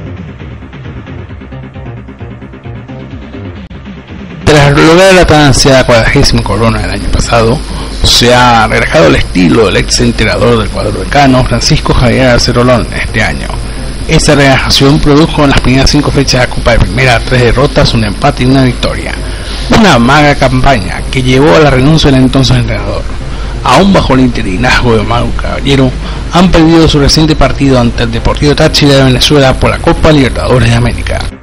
Tras lograr la tan ansiada 40ª corona del año pasado, se ha relajado el estilo del ex entrenador del cuadro decano, Francisco Javier Arcerolón, este año. Esa relajación produjo en las primeras 5 fechas de la Copa de Primera 3 derrotas, un empate y una victoria. Una magra campaña que llevó a la renuncia del entonces entrenador. Aún bajo el interinazgo de Mauro Caballero, han perdido su reciente partido ante el Deportivo Táchira de Venezuela por la Copa Libertadores de América.